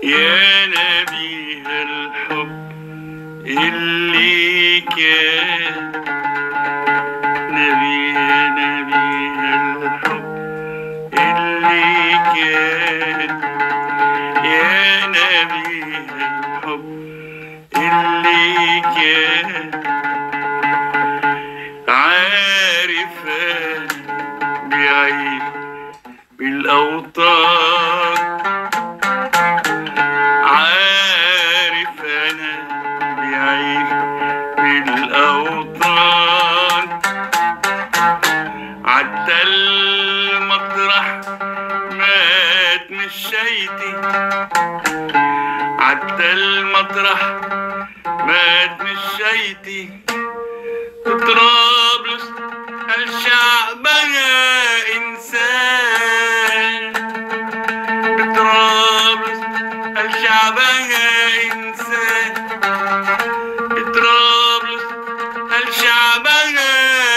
يا نبي الحب اللي كان نبي، يا نبي الحب اللي كان، يا نبي الحب اللي كان. عارف أنا بعيد بالأوطان، عارف أنا بعيد بالأوطان. عدى المطرح مات مشيتي، عدى المطرح مات مشيتي. طرابلس الشعبها إنسان، بطرابلس الشعبها إنسان، بطرابلس الشعبها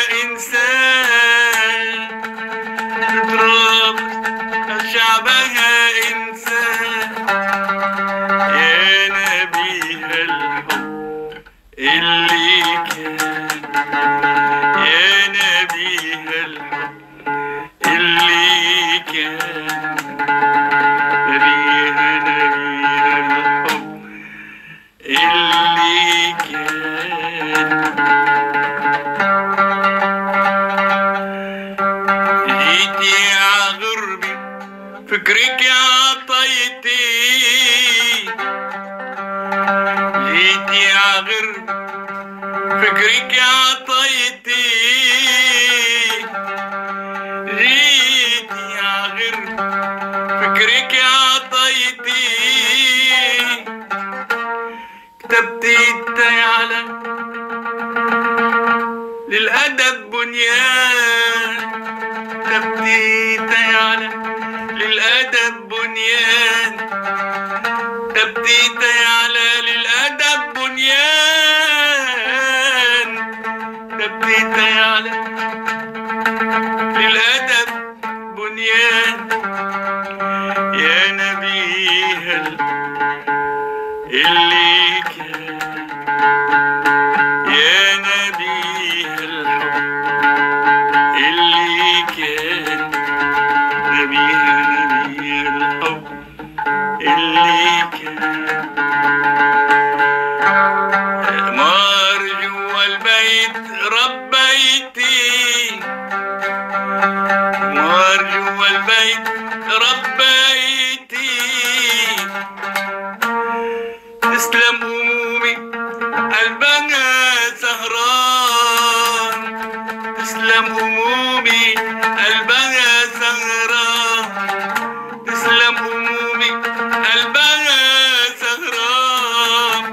إنسان، بطرابلس الشعبها إنسان. يا نبي الحب اللي كان، يا نبي الحب اللي كان، نبيها نبي الحب اللي كان. جيتي يا غربي فكرك يا طيتي، جيتي يا غربي فكرك يا طيتي، جيتي يا غربي فكرك يا طيتي. كتبتي التيالة للأدب بنيان، كتبتي التيالة للأدب بنيان، كتبتي التيالة للأدب بنيان، كتبتي التيالة للأدب بنيان. يا نبيها اللي كان، يا نبيها الحب اللي كان، نبيها نبي الحب اللي كان. مار جوا البيت ربيتي، مار جوا البيت ربيتي. تسلم همومي قلبنا سهران، تسلم همومي قلبنا سهران، تسلم همومي قلبنا سهران،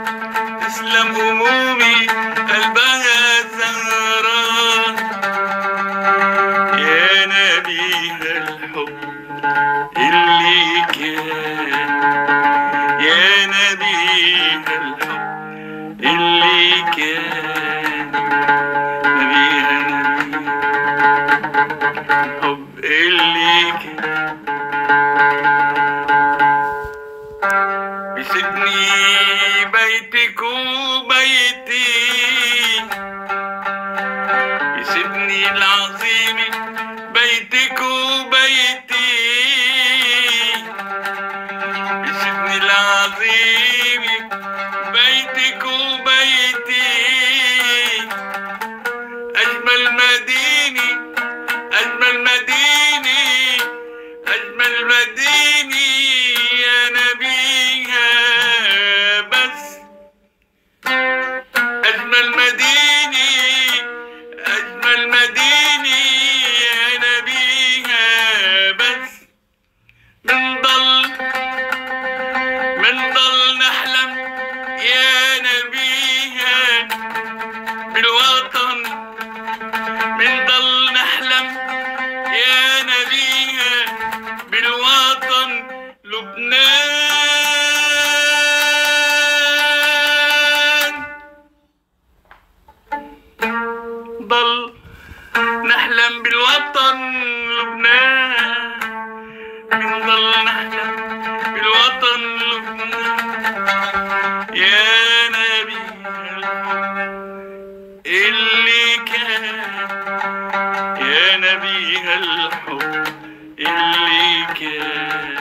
اللي كان